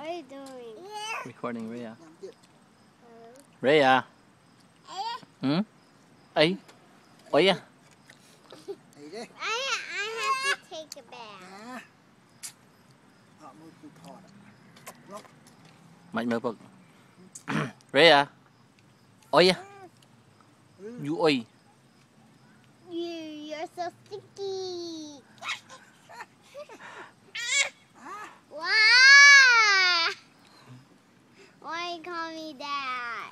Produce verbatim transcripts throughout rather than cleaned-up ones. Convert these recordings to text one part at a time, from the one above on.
are you doing? Recording Reia. Reia. Hmm? Ay. Oh yeah. I I have to take a bath. Mạnh mơ bực. Reia. Oh yeah. You oi. You you're so sticky. Why? Why you call me that?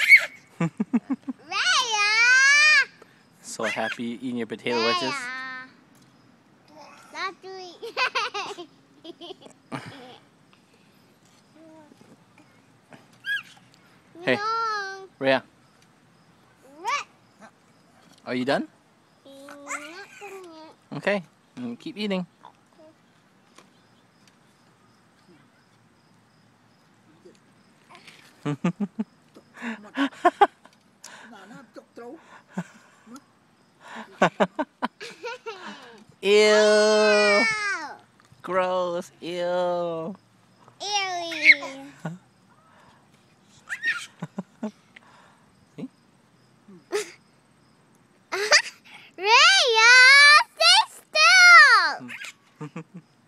Reia! So happy eating your potato wedges. Not doing. Hey, No. Reia. Re- Are you done? Not doing it. Okay. Mm, keep eating. Ew. Ow! Gross. Ew. Ew. See? Reia, stay still.